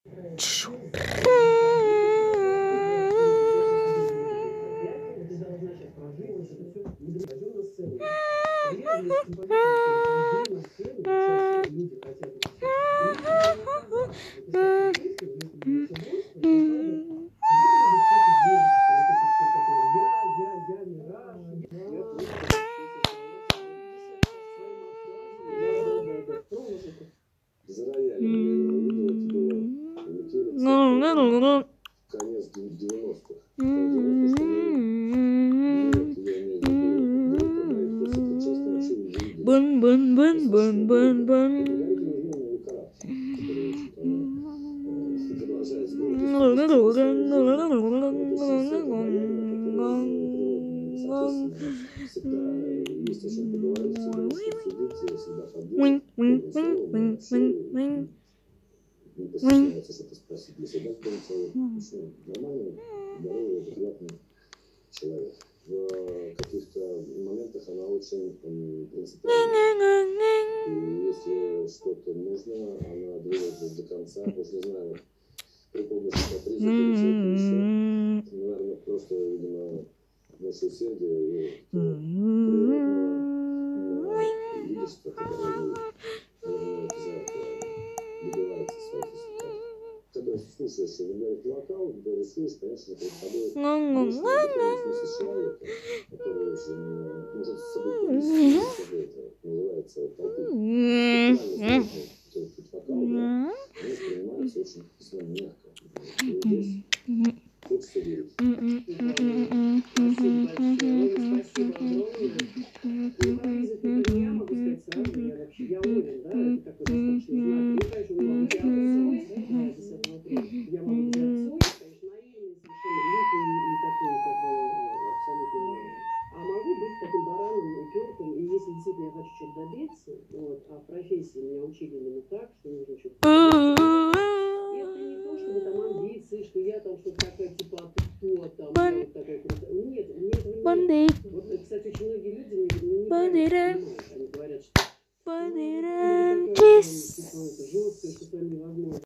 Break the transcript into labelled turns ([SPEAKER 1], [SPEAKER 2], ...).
[SPEAKER 1] Конец 90-х.
[SPEAKER 2] Бун бун бун бун бун бун.
[SPEAKER 1] Постесняется что-то спросить. Для себя нормальный, здоровый, адекватный человек. В каких-то моментах она очень принципиальна. И если что-то нужно, она двигается до конца. Уж не знаю, при помощи каприза еще. Наверное, просто, видимо, наше усердие и природное лидерство, которое добивается своих результатов. Когда слушаешь, что говорит вокал, когда рисуешь, конечно, перед собой смысл человека, который уже может с собой повести, это называется толпы. Вокал, да, он воспринимается очень мягко. И здесь хочется верить.
[SPEAKER 3] Спасибо огромное. Я могу сказать сразу, я уверен, да, это такой достаточно знак. Ну, конечно, он может быть отцой, я могу быть отцой, конечно, наивный, совершенно глупый и такой, как бы, абсолютно. А могу быть таким бараном, упертым, и если действительно я хочу чего-то добиться, вот, а в профессии меня учили именно так, что нужно что-то добиться. И это не то, чтобы там амбиции, что я там что-то такая, типа, а ты кто там, я вот такая крутая. Нет, мне этого нет. Вот, кстати, очень многие люди не понимают, они говорят, что... Типа, это жестко, что с вами невозможно.